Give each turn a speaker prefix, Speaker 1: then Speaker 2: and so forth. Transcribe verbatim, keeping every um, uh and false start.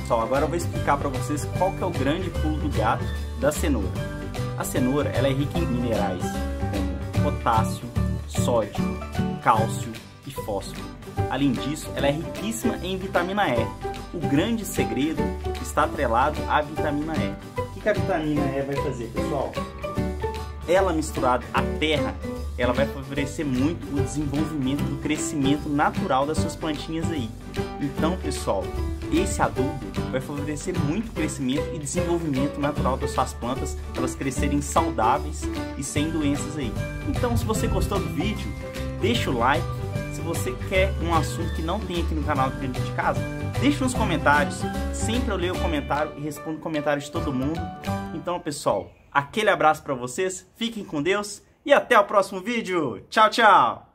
Speaker 1: Pessoal, agora eu vou explicar para vocês qual que é o grande pulo do gato da cenoura. A cenoura ela é rica em minerais como potássio, sódio, cálcio e fósforo. Além disso, ela é riquíssima em vitamina E. O grande segredo está atrelado à vitamina E. O que a vitamina E vai fazer, pessoal? Ela misturada à terra, ela vai favorecer muito o desenvolvimento do crescimento natural das suas plantinhas aí. Então, pessoal, esse adubo vai favorecer muito o crescimento e desenvolvimento natural das suas plantas, para elas crescerem saudáveis e sem doenças aí. Então, se você gostou do vídeo, deixa o like. Se você quer um assunto que não tem aqui no canal do Dentro de Casa, deixa nos comentários. Sempre eu leio o comentário e respondo comentários de todo mundo. Então, pessoal, aquele abraço para vocês, fiquem com Deus e até o próximo vídeo. Tchau, tchau!